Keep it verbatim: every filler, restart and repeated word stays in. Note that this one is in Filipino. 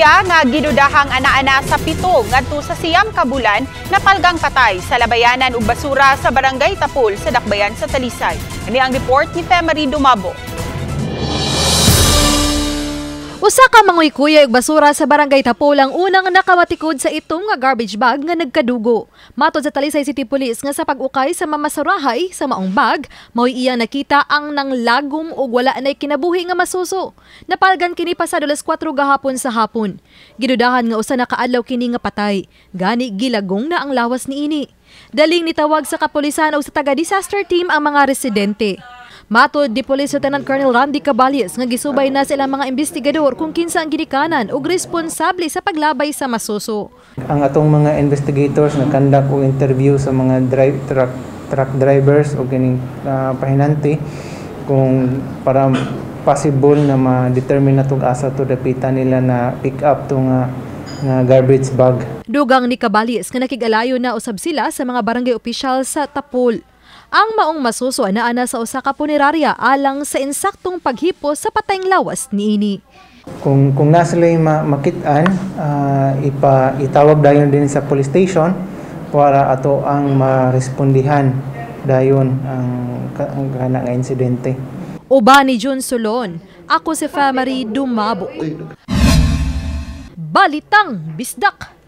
Istorya nga gidudahang ana-ana sa pito ngadto sa siyam ka bulan napalgang patay sa labayanan ug basura sa Barangay Tapul sa Dakbayan sa Talisay. Ini ang report ni Femari Dumabo. Usa ka manguy-kuya ug basura sa Barangay Tapul ang unang nakawatikod sa itong nga garbage bag nga nagkadugo. Matod sa Talisay City Police nga sa pag-ukay sa mamasurahay sa maong bag, mao'y iya nakita ang nanglagom ug wala nay kinabuhi nga masuso. Napalgan kini pasado alas kwatro gahapon sa hapon. Gidudahan nga usa na kaadlaw kini nga patay. Gani gilagong na ang lawas niini. Daling nitawag sa kapulisan o sa taga-disaster team ang mga residente. Matod di Police Lieutenant Colonel Randy Caballes nga gisubay na sila mga investigador kung kinsa ang gidikanan ug responsable sa paglabay sa masuso. Ang atong mga investigators nag-conduct og interview sa mga drive truck truck drivers o kining uh, pahinanti kung para possible na ma-determine natong asa to dapitan nila na pick up tong uh, nga garbage bag. Dugang ni Caballes nga nakigalayo na usab sila sa mga barangay official sa Tapul. Ang maong masuso ana-ana sa usa ka punerarya alang sa insaktong paghipo sa patayng lawas niini. Kung kung nasa lay ma makit-an, uh, ipa itawag dayon din sa police station para ato ang marespondihan dayon ang ang kana nga insidente. Uba ni Jun Solon, ako si Femari Dumabo. Balitang Bisdak.